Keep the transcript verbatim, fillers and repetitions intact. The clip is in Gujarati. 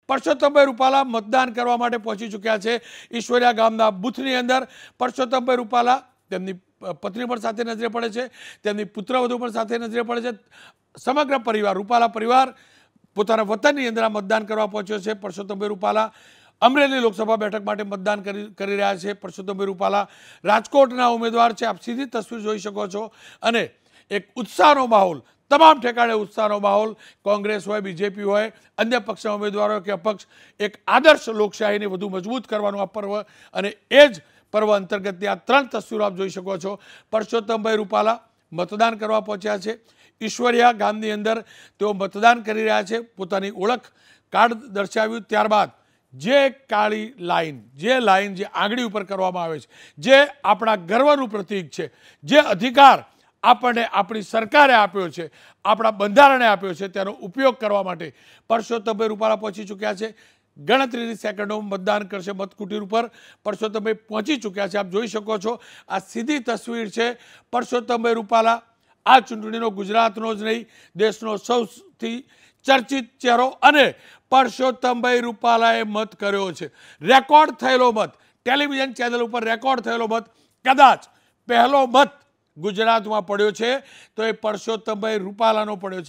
પરસોત્તમભાઈ રૂપાલા મતદાન કરવા માટે પહોંચી ચૂક્યા છે ઈશ્વરિયા ગામના બૂથની અંદર। પરસોત્તમભાઈ રૂપાલા તેમની પત્ની પણ સાથે નજરે પડે છે, તેમની પુત્રવધુ પણ સાથે નજરે પડે છે। સમગ્ર પરિવાર રૂપાલા પરિવાર પોતાના વતનની અંદર મતદાન કરવા પહોંચ્યો છે। પરસોત્તમભાઈ રૂપાલા અમરેલી લોકસભા બેઠક માટે મતદાન કરી કરી રહ્યા છે। પરસોત્તમભાઈ રૂપાલા રાજકોટના ઉમેદવાર છે, આપ સીધી તસવીર જોઈ શકો છો અને એક ઉત્સાહનો માહોલ, તમામ ઠેકાણે ઉત્સાહનો માહોલ, કોંગ્રેસ હોય, બીજેપી હોય, અન્ય પક્ષના ઉમેદવારો કે અપક્ષ, એક આદર્શ લોકશાહીને વધુ મજબૂત કરવાનું આ પર્વ અને એ જ પર્વ અંતર્ગતની આ ત્રણ તસવીરો આપ જોઈ શકો છો। પરસોત્તમભાઈ રૂપાલા મતદાન કરવા પહોંચ્યા છે ઈશ્વરિયા ગામની અંદર, તેઓ મતદાન કરી રહ્યા છે, પોતાની ઓળખ કાર્ડ દર્શાવ્યું, ત્યારબાદ જે કાળી લાઈન, જે લાઈન જે આંગળી ઉપર કરવામાં આવે છે, જે આપણા ગર્વનું પ્રતીક છે, જે અધિકાર આપણને આપણી સરકારે આપ્યો છે, આપણા બંધારણે આપ્યો છે, તેનો ઉપયોગ કરવા માટે પરસોત્તમભાઈ રૂપાલા પહોંચી ચૂક્યા છે। ગણતરીની સેકન્ડોમાં મતદાન કરશે મતકુટીર ઉપર। પરસોત્તમભાઈ પહોંચી ચૂક્યા છે, આપ જોઈ શકો છો, આ સીધી તસવીર છે। પરસોત્તમભાઈ રૂપાલા આ ચૂંટણીનો ગુજરાતનો જ નહીં, દેશનો સૌથી ચર્ચિત ચહેરો અને પરસોત્તમભાઈ રૂપાલાએ મત કર્યો છે, રેકોર્ડ થયેલો મત, ટેલિવિઝન ચેનલ ઉપર રેકોર્ડ થયેલો મત, કદાચ પહેલો મત ગુજરાતમાં પડ્યો છે તો એ પરસોત્તમભાઈ રૂપાલાનો પડ્યો છે।